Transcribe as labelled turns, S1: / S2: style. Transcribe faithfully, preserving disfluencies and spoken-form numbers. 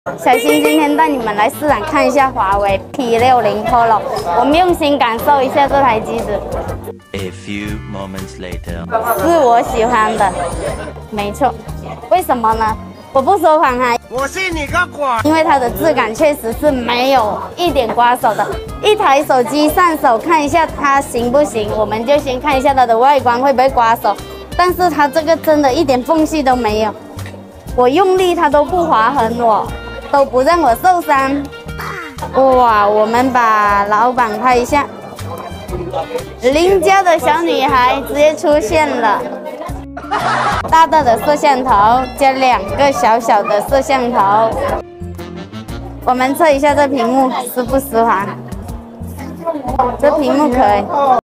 S1: 小新今天带你们来市场看一下华为 P 六零 Pro， 我们用心感受一下这台机子。
S2: A few moments later，
S1: 是我喜欢的，没错。为什么呢？我不说谎哈，
S3: 我信你个鬼！
S1: 因为它的质感确实是没有一点刮手的。一台手机上手看一下它行不行，我们就先看一下它的外观会不会刮手。但是它这个真的一点缝隙都没有，我用力它都不划痕我。都不让我受伤。哇，我们把老板拍一下，邻家的小女孩直接出现了，大大的摄像头加两个小小的摄像头。我们测一下这屏幕湿不湿滑，这屏幕可以。